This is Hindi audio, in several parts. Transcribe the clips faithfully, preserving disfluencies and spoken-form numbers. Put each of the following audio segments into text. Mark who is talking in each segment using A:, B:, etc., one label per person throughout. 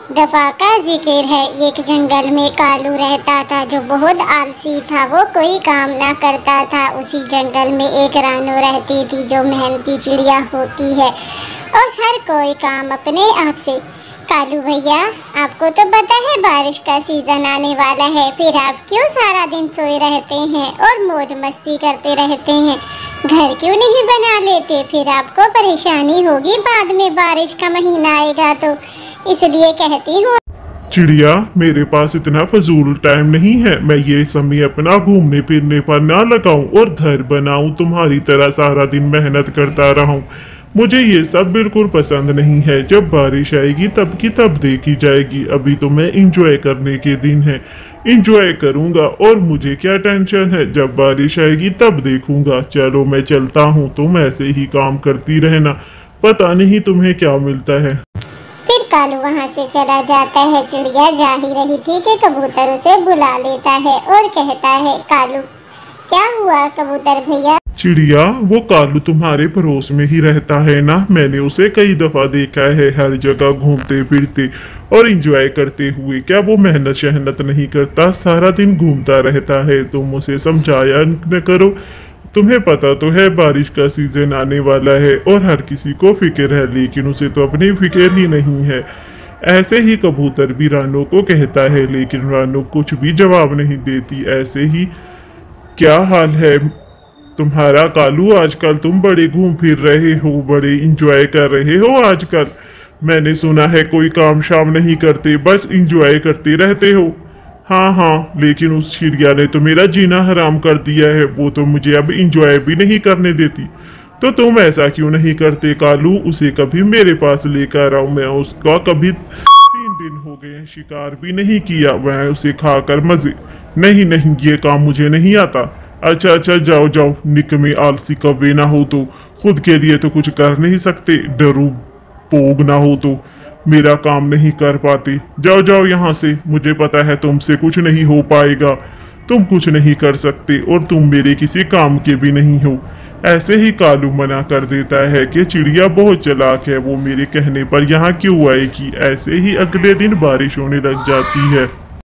A: दफा का जिक्र है। एक जंगल में कालू रहता था जो बहुत आलसी था। वो कोई काम ना करता था। उसी जंगल में एक रानू रहती थी जो मेहनती चिड़िया होती है और हर कोई काम अपने आप से। कालू भैया, आपको तो पता है बारिश का सीजन आने वाला है, फिर आप क्यों सारा दिन सोए रहते हैं और मौज मस्ती करते रहते हैं? घर क्यों नहीं बना लेते? फिर आपको परेशानी होगी बाद में, बारिश का महीना आएगा तो। इसलिए कहती हूँ।
B: चिड़िया, मेरे पास इतना फजूल टाइम नहीं है। मैं ये समय अपना घूमने फिरने पर ना लगाऊं और घर बनाऊं, तुम्हारी तरह सारा दिन मेहनत करता रहूं। मुझे ये सब बिल्कुल पसंद नहीं है। जब बारिश आएगी तब की तब देखी जाएगी। अभी तो मैं इंजॉय करने के दिन है, इंजॉय करूंगा। और मुझे क्या टेंशन है, जब बारिश आएगी तब देखूंगा। चलो मैं चलता हूँ, तुम ऐसे ही काम करती रहना, पता नहीं तुम्हें क्या मिलता है।
A: फिर कालू वहाँ से चला जाता है। चिड़िया जा ही रही थी कि कबूतर उसे बुला लेता है और कहता है, कालू क्या हुआ कबूतर भैया?
B: चिड़िया, वो कालू तुम्हारे पड़ोस में ही रहता है ना? मैंने उसे कई दफा देखा है हर जगह घूमते फिरते और एंजॉय करते हुए। क्या वो मेहनत शहनत नहीं करता? सारा दिन घूमता रहता है। तुम उसे समझाया न करो। तुम्हें पता तो है बारिश का सीजन आने वाला है और हर किसी को फिक्र है, लेकिन उसे तो अपनी फिक्र ही नहीं है। ऐसे ही कबूतर भी रानू को कहता है, लेकिन रानू कुछ भी जवाब नहीं देती। ऐसे ही क्या हाल है तुम्हारा कालू? आजकल तुम बड़े घूम फिर रहे हो, बड़े इंजॉय कर रहे हो आजकल। मैंने सुना है कोई काम शाम नहीं करते, बस इंजॉय करते रहते हो। हाँ हाँ, लेकिन उस चिड़िया ने तो मेरा जीना हराम कर दिया है। वो तो मुझे अब इंजॉय भी नहीं करने देती। तो तुम ऐसा क्यों नहीं करते कालू? उसे कभी मेरे पास लेकर आओ। मैं उसका कभी तीन दिन हो गए शिकार भी नहीं किया। मैं उसे खाकर मजे। नहीं नहीं, ये काम मुझे नहीं आता। अच्छा अच्छा, जाओ जाओ, निकम्मे आलसी कभी ना हो तो खुद के लिए तो कुछ कर नहीं सकते, डरू पोग ना हो तो मेरा काम नहीं कर पाते। जाओ जाओ यहाँ से, मुझे पता है तुमसे कुछ नहीं हो पाएगा। तुम कुछ नहीं कर सकते और तुम मेरे किसी काम के भी नहीं हो। ऐसे ही कालू मना कर देता है कि चिड़िया बहुत चालाक है, वो मेरे कहने पर यहाँ क्यों आएगी। ऐसे ही अगले दिन बारिश होने लग जाती है।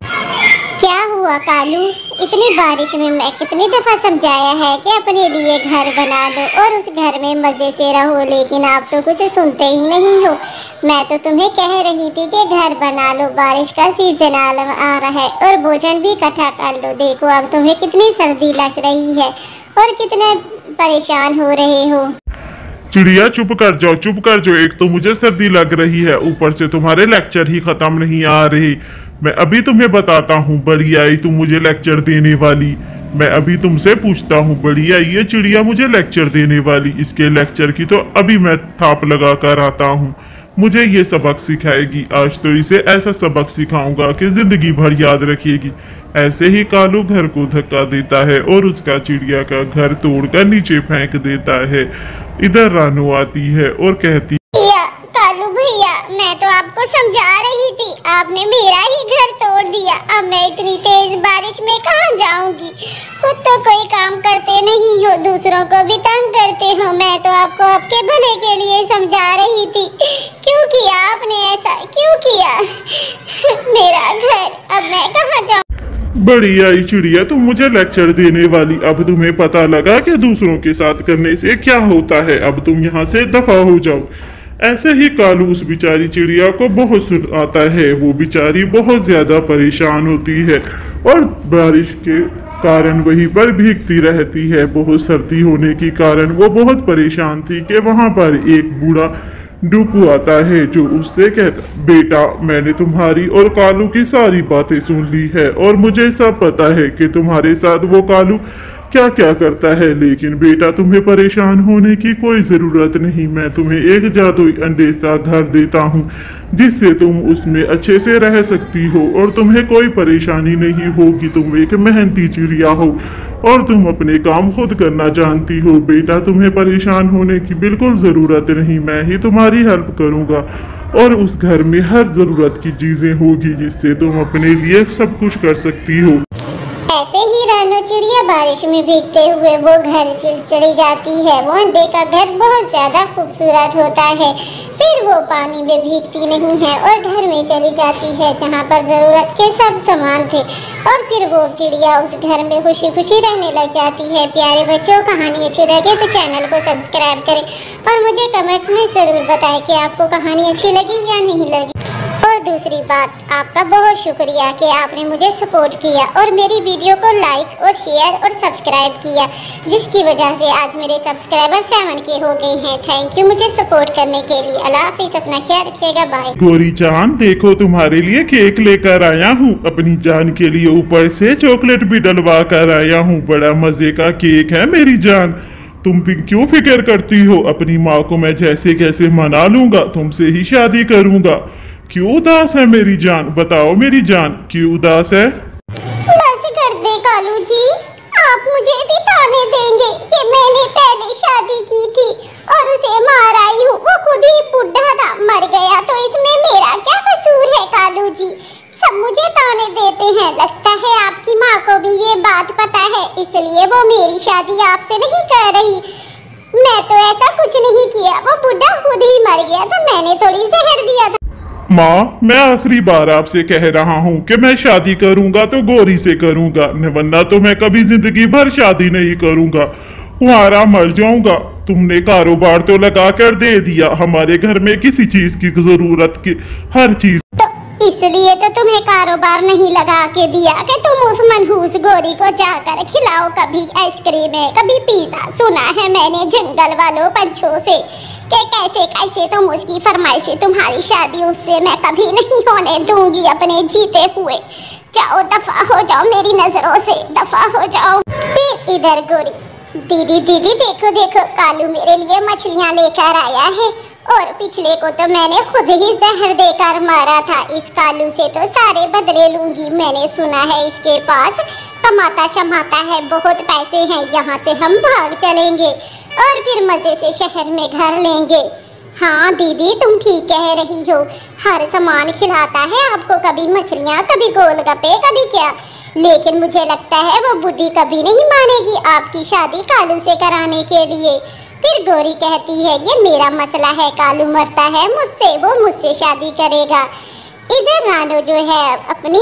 A: क्या हुआ कालू? इतनी बारिश में मैं कितनी दफा समझाया है कि अपने लिए घर बना दो और उस घर में मजे से रहो, लेकिन आप तो कुछ सुनते ही नहीं हो। मैं तो तुम्हें कह रही थी कि घर बना लो, बारिश का सीजन आ रहा है और भोजन भी इकट्ठा कर लो। देखो अब तुम्हें कितनी सर्दी लग रही है और कितने परेशान हो रहे हो।
B: चिड़िया चुप कर जाओ, चुप कर जाओ। एक तो मुझे सर्दी लग रही है, ऊपर से तुम्हारे लेक्चर ही खत्म नहीं आ रही। मैं अभी तुम्हें बताता हूँ, बड़ी आई तुम मुझे लेक्चर देने वाली। मैं अभी तुमसे पूछता हूँ, बड़ी आई ये चिड़िया मुझे लेक्चर देने वाली। इसके लेक्चर की तो अभी मैं थाप लगा कर आता हूँ। मुझे ये सबक सिखाएगी। आज तो इसे ऐसा सबक सिखाऊंगा कि जिंदगी भर याद रखेगी। ऐसे ही कालू घर को धक्का देता है और उसका चिड़िया का घर तोड़कर नीचे फेंक देता है। इधर रानू आती है और कहती,
A: कालू भैया, मैं तो आपको समझा रही थी, आपने मेरा ही घर तोड़ दिया। अब मैं इतनी तेज बारिश में कहाँ जाऊंगी? खुद तो कोई काम करते नहीं हो, दूसरों को भी तंग करते हो। मैं तो आपको आपके भले के लिए समझा रही थी। क्यों किया आपने ऐसा? क्यों किया? मेरा घर, अब मैं कहाँ जाऊँ?
B: बड़ी आई चिड़िया, तुम मुझे लेक्चर देने वाली। अब तुम्हें पता लगा कि दूसरों के साथ करने से क्या होता है। अब तुम यहाँ से दफा हो जाओ। ऐसे ही कालू उस बेचारी चिड़िया को बहुत सुनाता है। वो बेचारी बहुत ज्यादा परेशान होती है और बारिश के कारण वहीं पर भीगती रहती है। बहुत सर्दी होने के कारण वो बहुत परेशान थी कि वहां पर एक बूढ़ा डूकू आता है जो उससे कहता, बेटा मैंने तुम्हारी और कालू की सारी बातें सुन ली है और मुझे सब पता है कि तुम्हारे साथ वो कालू क्या क्या करता है। लेकिन बेटा तुम्हें परेशान होने की कोई ज़रूरत नहीं। मैं तुम्हें एक जादुई अंडे सा घर देता हूँ जिससे तुम उसमें अच्छे से रह सकती हो और तुम्हें कोई परेशानी नहीं होगी। तुम एक मेहनती चिड़िया हो और तुम अपने काम खुद करना जानती हो। बेटा तुम्हें परेशान होने की बिल्कुल ज़रूरत नहीं। मैं ही तुम्हारी हेल्प करूँगा और उस घर में हर ज़रूरत की चीज़ें होगी जिससे तुम अपने लिए सब कुछ कर सकती हो।
A: जैसे ही रानो चिड़िया बारिश में भीगते हुए वो घर फिर चली जाती है। वो अंडे का घर बहुत ज्यादा खूबसूरत होता है। फिर वो पानी में भीगती नहीं है और घर में चली जाती है जहाँ पर जरूरत के सब सामान थे। और फिर वो चिड़िया उस घर में खुशी खुशी रहने लग जाती है। प्यारे बच्चों, कहानी अच्छी लगे तो चैनल को सब्सक्राइब करें और मुझे कमेंट्स में जरूर बताएं कि आपको कहानी अच्छी लगी या नहीं लगी। और दूसरी बात, आपका बहुत शुक्रिया कि आपने मुझे सपोर्ट किया और मेरी वीडियो को लाइक और शेयर और सब्सक्राइब किया, जिसकी वजह से आज मेरे सब्सक्राइबर सेवन के हो गए हैं। थैंक यू मुझे सपोर्ट करने के लिए। अल्लाह हाफिज़, अपना ख्याल रखिएगा, बाय।
B: गोरी जान, देखो तुम्हारे लिए केक लेकर आया हूँ। अपनी जान के लिए ऊपर से चॉकलेट भी डलवा कर आया हूँ। बड़ा मजे का केक है मेरी जान। तुम भी क्यों फिक्र करती हो? अपनी माँ को मैं जैसे कैसे मना लूंगा, तुमसे ही शादी करूंगा। क्यों उदास है मेरी जान? बताओ मेरी जान, क्यों उदास है?
A: बस कर दे कालू जी, आप मुझे भी ताने देंगे कि मैंने पहले शादी की थी और उसे मार आई हूँ। वो खुद ही बुढ़ा था, मर गया, तो इसमें मेरा क्या कसूर है कालू जी? सब मुझे ताने देते हैं। लगता है आपकी माँ को भी ये बात पता है, इसलिए वो मेरी शादी आपसे नहीं कर रही। मैं तो ऐसा कुछ नहीं किया, वो बुढ़ा खुद ही मर गया था, मैंने थोड़ी जहर दिया था।
B: माँ, मैं आखिरी बार आपसे कह रहा हूँ कि मैं शादी करूंगा तो गोरी से करूंगा, वरना तो मैं कभी जिंदगी भर शादी नहीं करूंगा। तुम्हारा मर जाऊंगा। तुमने कारोबार तो लगा कर दे दिया। हमारे घर में किसी चीज की जरूरत की हर चीज,
A: तो इसलिए तो तुम्हें कारोबार नहीं लगा के दिया कि तुम उस मनहूस गोरी को जाकर खिलाओ, कभी आइसक्रीम है, कभी पिज्जा। सुना है मैंने जंगल वालों पंछों से कि कैसे कैसे तुम उसकी फरमाइशी, तुम्हारी शादी उससे मैं कभी नहीं होने दूंगी अपने जीते हुए। जाओ, दफा हो जाओ मेरी नजरों से, दफा हो जाओ। फिर इधर गोरी, दीदी दीदी देखो देखो, कालू मेरे लिए मछलियाँ लेकर आया है और पिछले को तो मैंने खुद ही जहर देकर मारा था। इस कालू से तो सारे बदले लूंगी। मैंने सुना है इसके पास कमाता शमाता है, बहुत पैसे हैं। यहाँ से हम भाग चलेंगे और फिर मजे से शहर में घर लेंगे। हाँ दीदी, तुम ठीक कह रही हो, हर सामान खिलाता है आपको, कभी मछलियाँ, कभी गोलगप्पे, कभी क्या। लेकिन मुझे लगता है वो बुढ़ी कभी नहीं मानेगी आपकी शादी कालू से कराने के लिए। फिर गोरी कहती है ये मेरा मसला है, कालू मरता है मुझसे, वो मुझसे शादी करेगा। इधर रानो जो है अपनी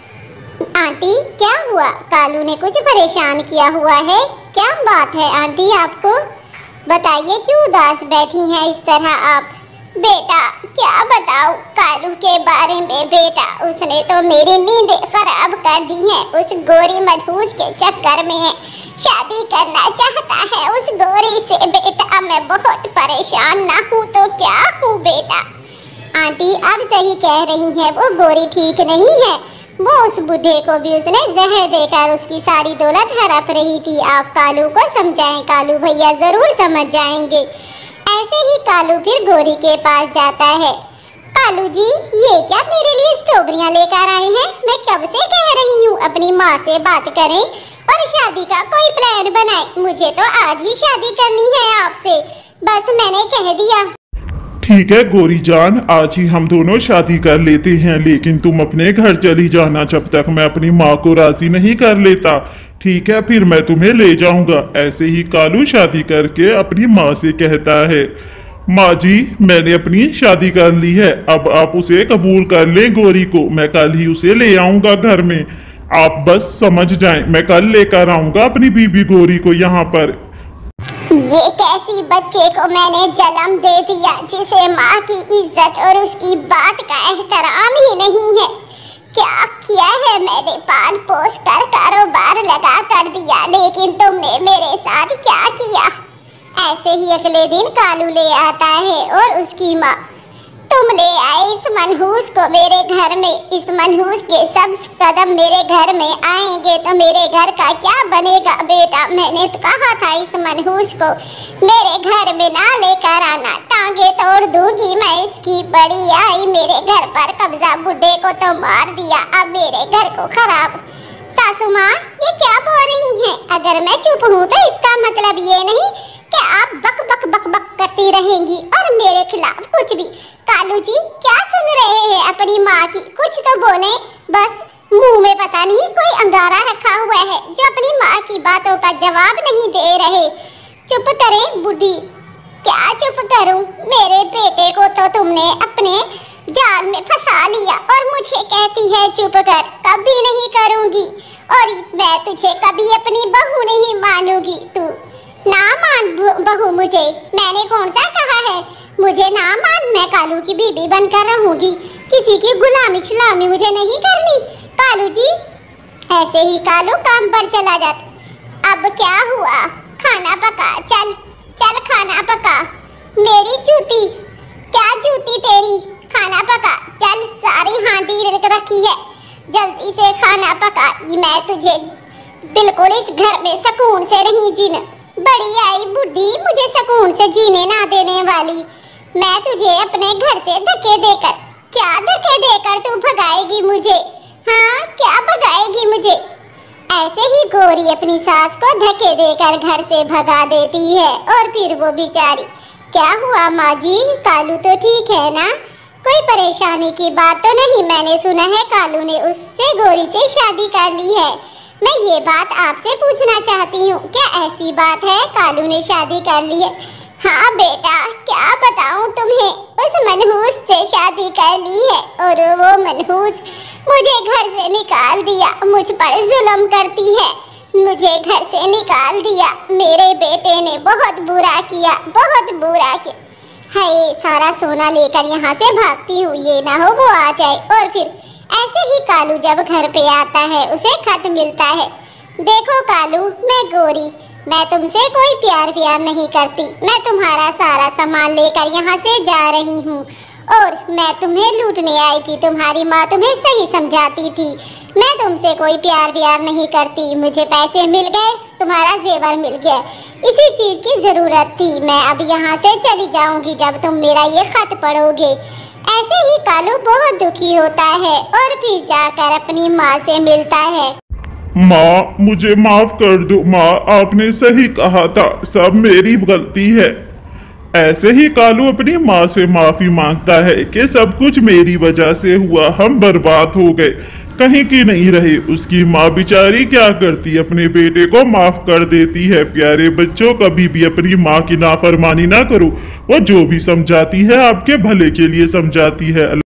A: आंटी, क्या हुआ? कालू ने कुछ परेशान किया हुआ है? क्या बात है आंटी, आपको बताइए, क्यों उदास बैठी हैं इस तरह आप? बेटा क्या बताऊं कालू के बारे में बेटा, उसने तो मेरी नींद खराब कर दी है। उस गोरी मनहूस के चक्कर में है, शादी करना चाहता है उस गोरी से। बेटा मैं बहुत परेशान ना हूँ तो क्या हूँ बेटा। आंटी आप सही कह रही हैं, वो गोरी ठीक नहीं है। वो उस बूढ़े को भी उसने जहर देकर उसकी सारी दौलत हड़प रही थी। आप कालू को समझाएं, कालू भैया जरूर समझ जाएंगे। ऐसे ही कालू फिर गोरी के पास जाता है। कालू जी, ये क्या मेरे लिए स्ट्रॉबेरियां लेकर आए हैं? मैं कब से कह रही हूँ अपनी माँ से बात करें और शादी का कोई प्लान बनाए। मुझे तो आज ही शादी करनी है आपसे, बस मैंने कह दिया।
B: ठीक है गोरी जान, आज ही हम दोनों शादी कर लेते हैं, लेकिन तुम अपने घर चली जाना जब तक मैं अपनी माँ को राजी नहीं कर लेता। ठीक है, फिर मैं तुम्हें ले जाऊंगा। ऐसे ही कालू शादी करके अपनी माँ से कहता है, माँ जी मैंने अपनी शादी कर ली है, अब आप उसे कबूल कर लें गोरी को। मैं कल ही उसे ले आऊंगा घर में, आप बस समझ जाएं। मैं कल लेकर आऊंगा अपनी बीबी गोरी को यहाँ पर।
A: ये कैसी बच्चे को मैंने जन्म दे दिया जिसे माँ की इज्जत और उसकी बात का एहतराम ही नहीं है। क्या किया है मैंने? पाल पोस कर कारोबार लगा कर दिया, लेकिन तुमने मेरे साथ क्या किया? ऐसे ही अगले दिन कालू ले आता है और उसकी माँ, तुम ले आए इस मनहूस को मेरे घर में। इस मनहूस के सब कदम मेरे घर में आएंगे तो मेरे घर का क्या बनेगा बेटा? मैंने तो कहा था इस मनहूस को मेरे घर में ना लेकर आना, टांगे तोड़ दूंगी मैं इसकी। बड़ी आई मेरे घर पर कब्जा, बुढ़े को तो मार दिया, अब मेरे घर को खराब। सासू माँ ये क्या बोल रही हैं? अगर मैं चुप हूँ तो इसका मतलब ये नहीं कि आप बक बक बक बक करती रहेंगी और मेरे खिलाफ कुछ भी। कालू जी क्या सुन रहे हैं अपनी माँ की? कुछ तो बोले, बस मुंह में पता नहीं कोई अंगारा रखा हुआ है जो अपनी माँ की बातों का जवाब नहीं दे रहे। चुप करे बूढ़ी। क्या चुप करूं? मेरे बेटे को तो तुमने अपने जाल में फंसा लिया और मुझे कहती है चुप कर। कभी नहीं करूंगी और मैं तुझे कभी अपनी बहू नहीं मानूंगी। तू ना मान बहू मुझे। मैंने कौन सा कहा है मुझे ना मान? मैं कालू की बीबी बनकर रहूंगी। किसी की गुलामी छलामी मुझे नहीं करनी। कालू जी ऐसे ही कालू काम पर चला जाता। अब क्या हुआ? खाना पका। चल चल खाना पका। मेरी जूती। क्या जूती तेरी? खाना पका। चल सारी हांडी रखी है, जल्दी से खाना पका। मैं तुझे बिल्कुल इस घर में सुकून से नहीं जीने। बड़ी आई बुढ़ी मुझे सुकून से जीने ना देने वाली। मैं तुझे अपने घर से धक्के देकर। क्या धक्के देकर तू भगाएगी मुझे? हाँ क्या भगाएगी मुझे? ऐसे ही गोरी अपनी सास को धक्के देकर घर से भगा देती है। और फिर वो बेचारी। क्या हुआ माँ जी? कालू तो ठीक है ना? कोई परेशानी की बात तो नहीं? मैंने सुना है कालू ने उससे गोरी से शादी कर ली है। मैं ये बात आपसे पूछना चाहती हूँ, क्या ऐसी बात है कालू ने शादी कर ली है? हाँ बेटा क्या बताऊँ तुम्हें, उस मनहूस से शादी कर ली है और वो मनहूस मुझे घर से निकाल दिया। मुझ पर जुल्म करती है, मुझे घर से निकाल दिया। मेरे बेटे ने बहुत बुरा किया, बहुत बुरा किया। हाय सारा सोना लेकर यहाँ से भागती हूँ, ये ना हो वो आ जाए। और फिर ऐसे ही कालू जब घर पे आता है उसे खत मिलता है। देखो कालू मैं गोरी, मैं तुमसे कोई प्यार प्यार नहीं करती। मैं तुम्हारा सारा सामान लेकर यहाँ से जा रही हूँ और मैं तुम्हें लूटने आई थी। तुम्हारी माँ तुम्हें सही समझाती थी। मैं तुमसे कोई प्यार प्यार नहीं करती। मुझे पैसे मिल गए, तुम्हारा जेवर मिल गया, इसी चीज की जरूरत थी। मैं अब यहाँ से चली जाऊंगी जब तुम मेरा ये खत पढ़ोगे। ऐसे ही कालू बहुत दुखी होता है और फिर जाकर अपनी माँ से मिलता है।
B: माँ मुझे माफ कर दो माँ, आपने सही कहा था, सब मेरी गलती है। ऐसे ही कालू अपनी माँ से माफी मांगता है कि सब कुछ मेरी वजह से हुआ, हम बर्बाद हो गए, कहीं की नहीं रहे। उसकी माँ बेचारी क्या करती, अपने बेटे को माफ कर देती है। प्यारे बच्चों कभी भी अपनी माँ की नाफरमानी ना करो, वो जो भी समझाती है आपके भले के लिए समझाती है।